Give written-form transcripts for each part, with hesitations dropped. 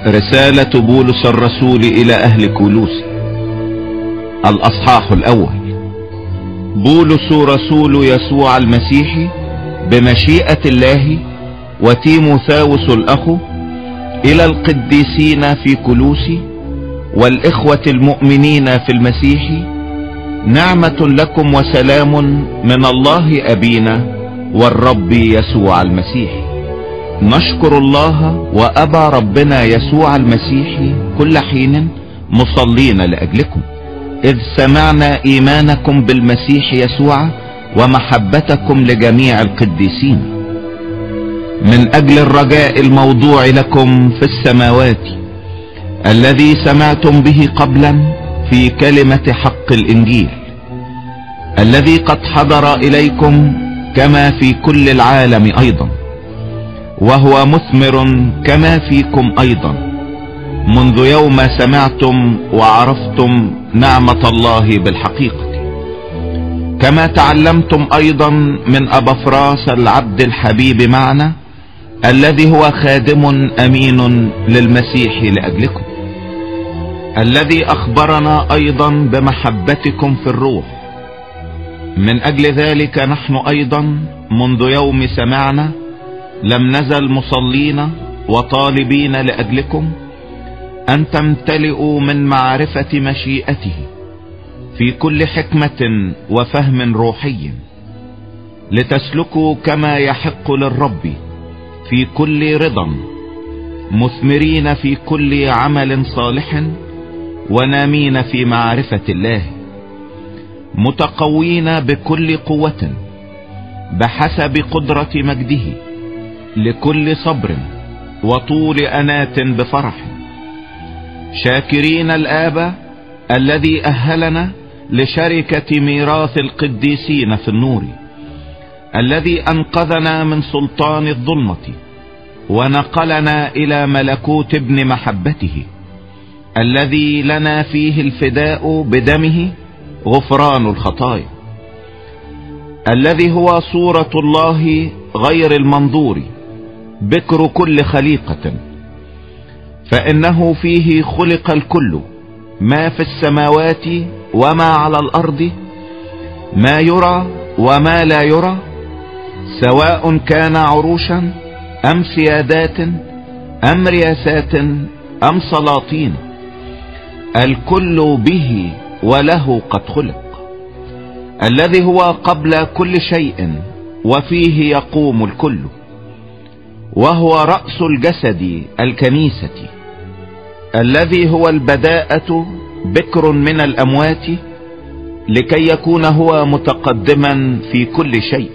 رسالة بولس الرسول إلى أهل كولوسي، الأصحاح الأول. بولس رسول يسوع المسيح بمشيئة الله، وتيموثاوس الأخ، إلى القديسين في كولوسي والإخوة المؤمنين في المسيح، نعمة لكم وسلام من الله أبينا والرب يسوع المسيح. نشكر الله وأبا ربنا يسوع المسيح كل حين مصلين لأجلكم، إذ سمعنا إيمانكم بالمسيح يسوع ومحبتكم لجميع القديسين، من أجل الرجاء الموضوع لكم في السماوات، الذي سمعتم به قبلا في كلمة حق الإنجيل، الذي قد حضر إليكم كما في كل العالم أيضا، وهو مثمر كما فيكم أيضا، منذ يوم سمعتم وعرفتم نعمة الله بالحقيقة، كما تعلمتم أيضا من أبافراس العبد الحبيب معنا، الذي هو خادم أمين للمسيح لأجلكم، الذي أخبرنا أيضا بمحبتكم في الروح. من أجل ذلك نحن أيضا منذ يوم سمعنا لم نزل مصلين وطالبين لأجلكم أن تمتلئوا من معرفة مشيئته في كل حكمة وفهم روحي، لتسلكوا كما يحق للرب في كل رضا، مثمرين في كل عمل صالح، ونامين في معرفة الله، متقوين بكل قوة بحسب قدرة مجده، لكل صبر وطول أنات بفرح، شاكرين الآب الذي أهلنا لشركة ميراث القديسين في النور، الذي أنقذنا من سلطان الظلمة ونقلنا إلى ملكوت ابن محبته، الذي لنا فيه الفداء بدمه غفران الخطايا، الذي هو صورة الله غير المنظور، بكر كل خليقة، فإنه فيه خلق الكل، ما في السماوات وما على الأرض، ما يرى وما لا يرى، سواء كان عروشا أم سيادات أم رياسات أم سلاطين، الكل به وله قد خلق، الذي هو قبل كل شيء وفيه يقوم الكل، وهو رأس الجسد الكنيسة، الذي هو البداءة بكر من الأموات، لكي يكون هو متقدما في كل شيء،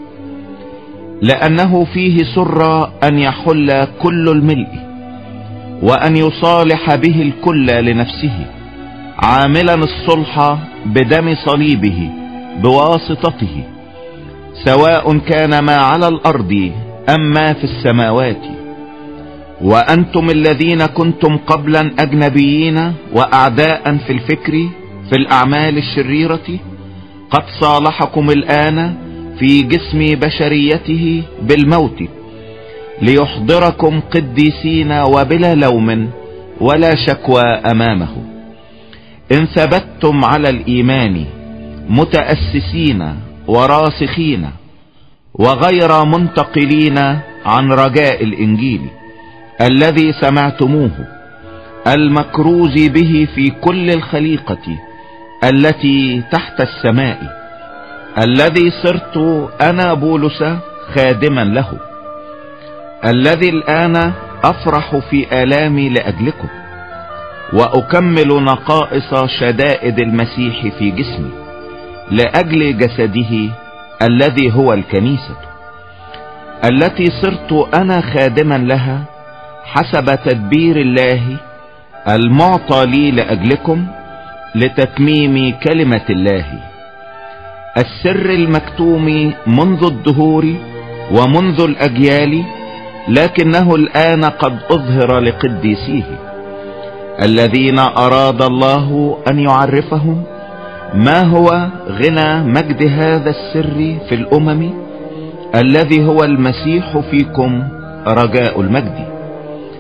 لأنه فيه سر أن يحل كل الملء، وأن يصالح به الكل لنفسه، عاملا الصلح بدم صليبه بواسطته، سواء كان ما على الأرض أم ما في السماوات. وأنتم الذين كنتم قبلا أجنبيين وأعداء في الفكر في الأعمال الشريرة، قد صالحكم الآن في جسم بشريته بالموت، ليحضركم قديسين وبلا لوم ولا شكوى أمامه، إن ثبتتم على الإيمان متأسسين وراسخين، وغير منتقلين عن رجاء الإنجيل الذي سمعتموه، المكروز به في كل الخليقة التي تحت السماء، الذي صرت أنا بولس خادما له، الذي الآن أفرح في آلامي لأجلكم، وأكمل نقائص شدائد المسيح في جسمي لأجل جسده الذي هو الكنيسة، التي صرت أنا خادما لها حسب تدبير الله المعطى لي لأجلكم لتتميم كلمة الله، السر المكتوم منذ الدهور ومنذ الأجيال، لكنه الآن قد أظهر لقديسيه، الذين أراد الله أن يعرفهم ما هو غنى مجد هذا السر في الأمم، الذي هو المسيح فيكم رجاء المجد،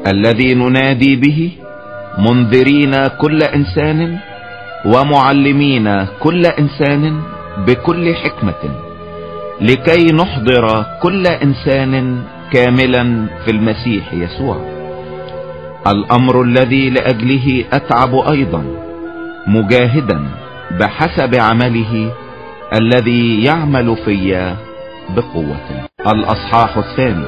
الذي ننادي به، منذرين كل انسان ومعلمين كل انسان بكل حكمة، لكي نحضر كل انسان كاملا في المسيح يسوع. الامر الذي لاجله اتعب ايضا، مجاهدا بحسب عمله الذي يعمل في بقوة. الاصحاح الثاني.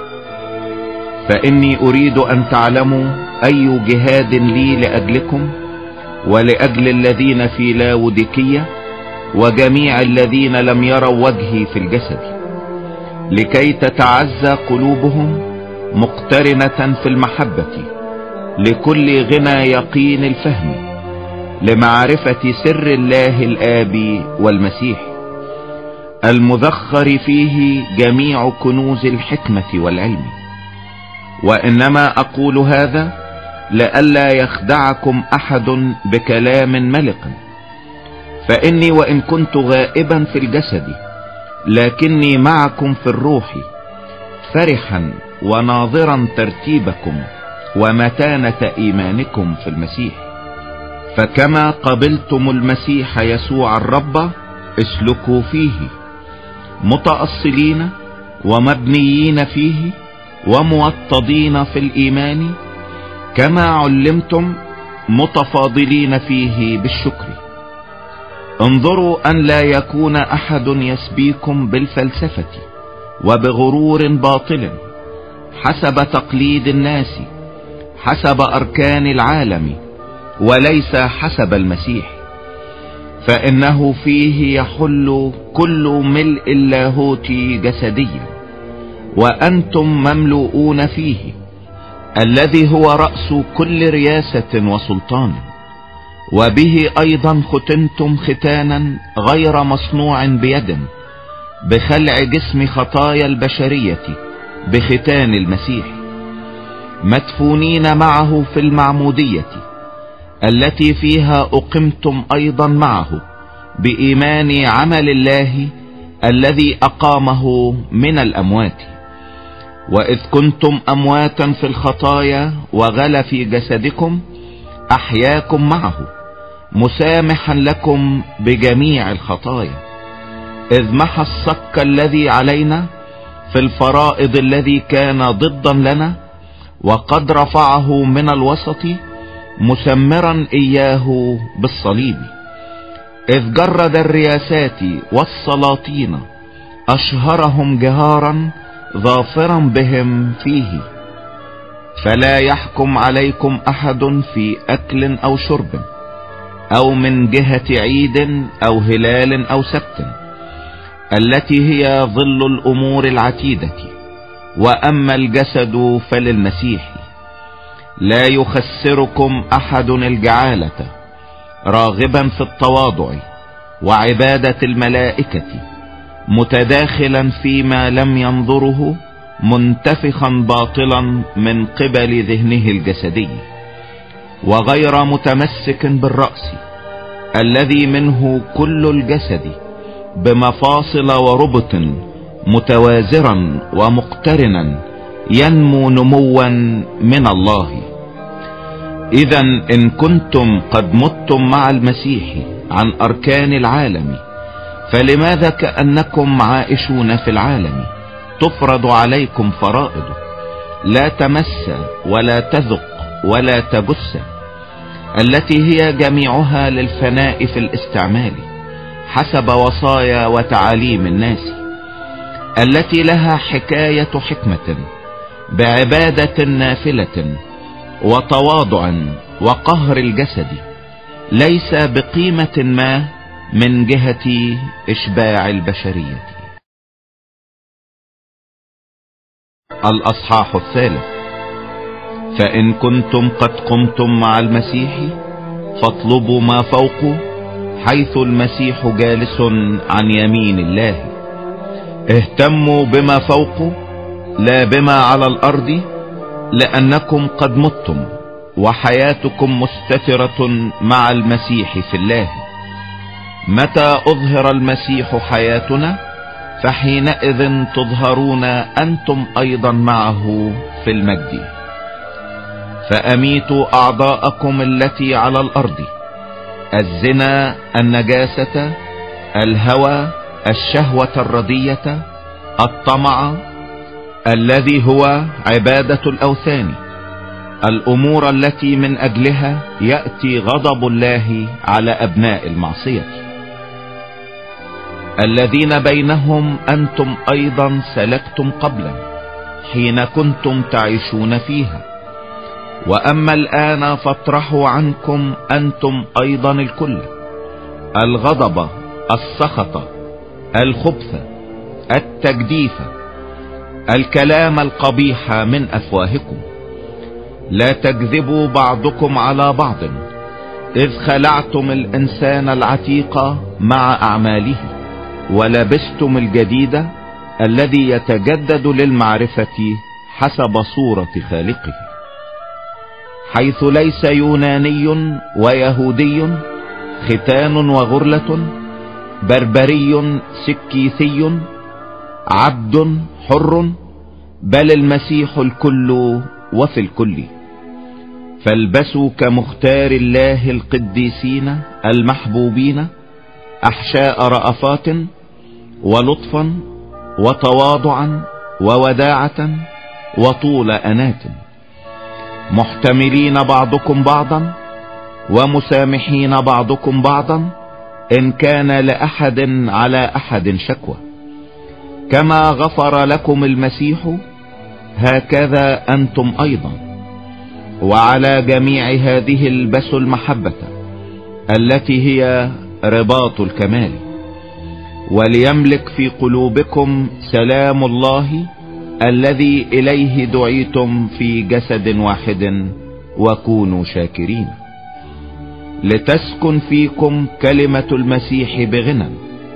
فاني اريد ان تعلموا اي جهاد لي لاجلكم ولاجل الذين في لاوديكية وجميع الذين لم يروا وجهي في الجسد، لكي تتعزى قلوبهم مقترنة في المحبة لكل غنى يقين الفهم، لمعرفة سر الله الآب والمسيح المذخر فيه جميع كنوز الحكمة والعلم. وإنما أقول هذا لئلا يخدعكم أحد بكلام ملق، فإني وإن كنت غائبا في الجسد لكني معكم في الروح، فرحا وناظرا ترتيبكم ومتانة إيمانكم في المسيح. فكما قبلتم المسيح يسوع الرب اسلكوا فيه، متأصلين ومبنيين فيه وموطدين في الإيمان، كما علمتم متفاضلين فيه بالشكر. انظروا أن لا يكون أحد يسبيكم بالفلسفة وبغرور باطل حسب تقليد الناس، حسب أركان العالم وليس حسب المسيح، فإنه فيه يحل كل ملء اللاهوت جسديا، وأنتم مملؤون فيه، الذي هو رأس كل رياسة وسلطان، وبه أيضا ختنتم ختانا غير مصنوع بيد، بخلع جسم خطايا البشرية بختان المسيح، مدفونين معه في المعمودية التي فيها أقمتم أيضا معه بإيمان عمل الله الذي أقامه من الأموات. وإذ كنتم أمواتا في الخطايا وغلا في جسدكم أحياكم معه، مسامحا لكم بجميع الخطايا، إذ محى الصك الذي علينا في الفرائض الذي كان ضدا لنا، وقد رفعه من الوسط مسمرا إياه بالصليب، إذ جرد الرياسات والسلاطين أشهرهم جهارا ظافرا بهم فيه. فلا يحكم عليكم أحد في أكل أو شرب أو من جهة عيد أو هلال أو سبت، التي هي ظل الأمور العتيدة، وأما الجسد فللمسيح. لا يخسركم أحد الجعالة، راغبا في التواضع وعبادة الملائكة، متداخلا فيما لم ينظره، منتفخا باطلا من قبل ذهنه الجسدي، وغير متمسك بالرأس الذي منه كل الجسد بمفاصل وربط متوازرا ومقترنا ينمو نموا من الله. إذا إن كنتم قد متم مع المسيح عن أركان العالم، فلماذا كأنكم عائشون في العالم تفرض عليكم فرائض لا تمس ولا تذق ولا تبس، التي هي جميعها للفناء في الاستعمال حسب وصايا وتعاليم الناس، التي لها حكاية حكمة بعبادة نافلة وتواضع وقهر الجسد، ليس بقيمة ما من جهة إشباع البشرية. الأصحاح الثالث. فإن كنتم قد قمتم مع المسيح فاطلبوا ما فوق، حيث المسيح جالس عن يمين الله. اهتموا بما فوق لا بما على الأرض، لأنكم قد متم وحياتكم مستترة مع المسيح في الله. متى أظهر المسيح حياتنا فحينئذ تظهرون أنتم أيضا معه في المجد. فأميتوا أعضاءكم التي على الأرض: الزنا، النجاسة، الهوى، الشهوة الردية، الطمع الذي هو عبادة الأوثان، الأمور التي من أجلها يأتي غضب الله على أبناء المعصية، الذين بينهم أنتم أيضا سلكتم قبلا حين كنتم تعيشون فيها. وأما الآن فاطرحوا عنكم أنتم أيضا الكل: الغضب، السخط، الخبث، التجديف، الكلام القبيح من أفواهكم. لا تكذبوا بعضكم على بعض، إذ خلعتم الإنسان العتيق مع أعماله، ولبستم الجديد الذي يتجدد للمعرفة حسب صورة خالقه، حيث ليس يوناني ويهودي، ختان وغرلة، بربري سكيثي، عبد حر، بل المسيح الكل وفي الكل. فالبسوا كمختار الله القديسين المحبوبين أحشاء رأفات ولطفا وتواضعا ووداعة وطول أنات، محتملين بعضكم بعضا ومسامحين بعضكم بعضا إن كان لأحد على أحد شكوى، كما غفر لكم المسيح هكذا أنتم أيضا. وعلى جميع هذه البسوا المحبة التي هي رباط الكمال، وليملك في قلوبكم سلام الله الذي إليه دعيتم في جسد واحد، وكونوا شاكرين. لتسكن فيكم كلمة المسيح بغنى،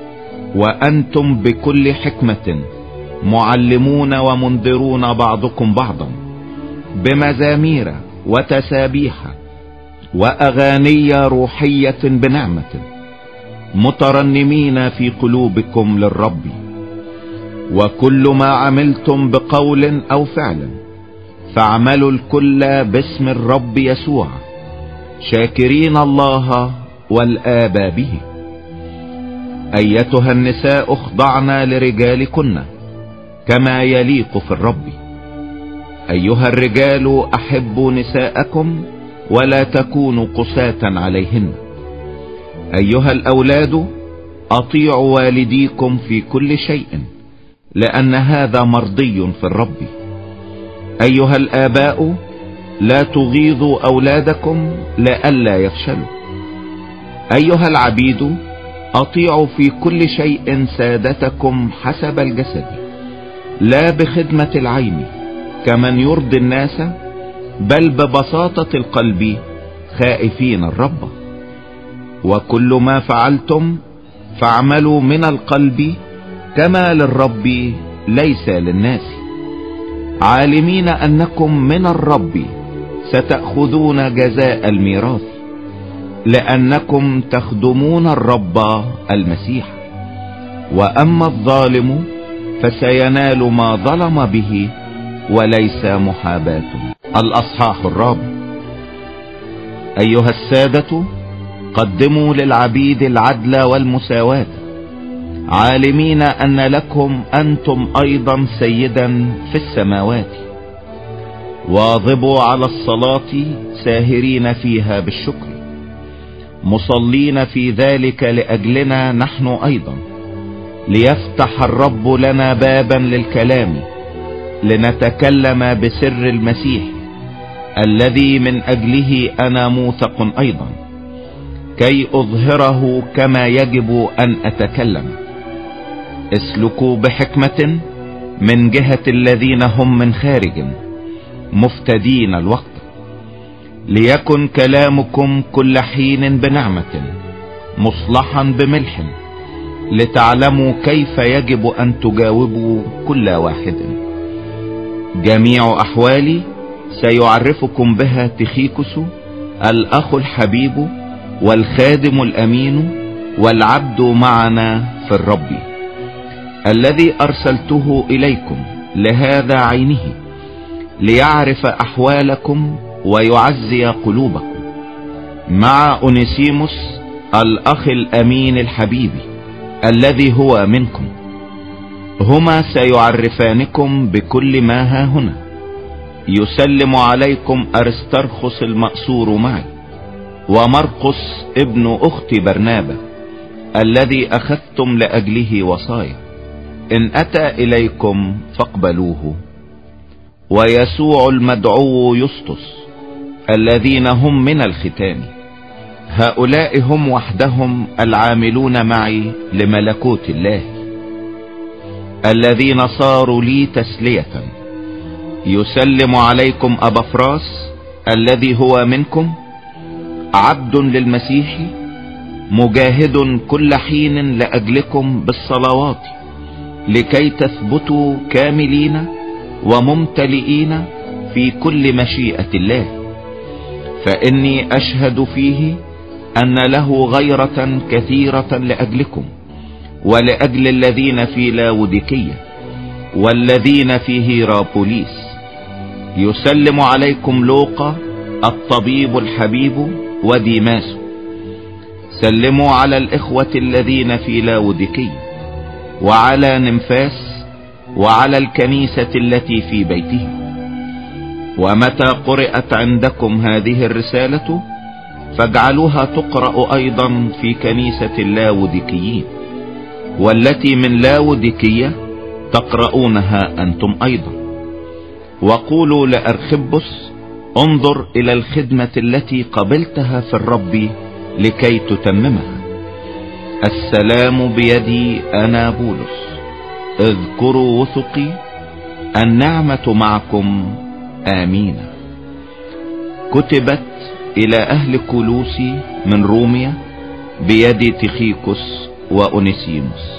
وأنتم بكل حكمة معلمون ومنذرون بعضكم بعضا بمزامير وتسابيح وأغاني روحية بنعمة، مترنمين في قلوبكم للرب. وكل ما عملتم بقول أو فعل فاعملوا الكل باسم الرب يسوع، شاكرين الله والآب به. أيتها النساء اخضعن لرجالكن كما يليق في الرب. أيها الرجال أحبوا نساءكم ولا تكونوا قساة عليهن. أيها الأولاد أطيعوا والديكم في كل شيء، لأن هذا مرضي في الرب. أيها الآباء لا تغيظوا أولادكم لئلا يفشلوا. أيها العبيد أطيعوا في كل شيء سادتكم حسب الجسد، لا بخدمة العين كمن يرضي الناس، بل ببساطة القلب خائفين الرب. وكل ما فعلتم فاعملوا من القلب كما للرب ليس للناس، عالمين أنكم من الرب ستأخذون جزاء الميراث، لأنكم تخدمون الرب المسيح. وأما الظالم فسينال ما ظلم به وليس محاباة. الأصحاح الرابع. أيها السادة قدموا للعبيد العدل والمساواة، عالمين أن لكم أنتم أيضا سيدا في السماوات. واظبوا على الصلاة ساهرين فيها بالشكر، مصلين في ذلك لأجلنا نحن أيضا، ليفتح الرب لنا بابا للكلام، لنتكلم بسر المسيح الذي من أجله أنا موثق أيضا، كي أظهره كما يجب أن أتكلم. اسلكوا بحكمة من جهة الذين هم من خارج، مفتدين الوقت. ليكن كلامكم كل حين بنعمة، مصلحا بملح، لتعلموا كيف يجب أن تجاوبوا كل واحد. جميع أحوالي سيعرفكم بها تخيكس الأخ الحبيب والخادم الأمين والعبد معنا في الرب، الذي أرسلته إليكم لهذا عينه، ليعرف أحوالكم ويعزي قلوبكم، مع أونيسيموس الأخ الأمين الحبيب الذي هو منكم. هما سيعرفانكم بكل ما ها هنا. يسلم عليكم أرسترخس المأسور معي، ومرقس ابن أخت برنابا الذي أخذتم لأجله وصايا، إن أتى إليكم فاقبلوه، ويسوع المدعو يسطس الذين هم من الختان. هؤلاء هم وحدهم العاملون معي لملكوت الله، الذين صاروا لي تسلية. يسلم عليكم أبافراس الذي هو منكم، عبد للمسيح، مجاهد كل حين لأجلكم بالصلوات، لكي تثبتوا كاملين وممتلئين في كل مشيئة الله. فإني أشهد فيه أن له غيرة كثيرة لأجلكم، ولأجل الذين في لاوديكية والذين في هيرابوليس. يسلم عليكم لوقا الطبيب الحبيب وديماس. سلموا على الإخوة الذين في لاوديكية، وعلى نمفاس، وعلى الكنيسة التي في بيته. ومتى قرأت عندكم هذه الرسالة فاجعلوها تقرأ أيضا في كنيسة اللاوديكيين، والتي من لاوديكية تقرؤونها أنتم أيضا. وقولوا لأرخبس انظر إلى الخدمة التي قبلتها في الرب لكي تتممها. السلام بيدي أنا بولس. اذكروا وثقي، النعمة معكم. آمين. كتبت إلى أهل كولوسي من روميا بيد تيخيكوس وأونيسيموس.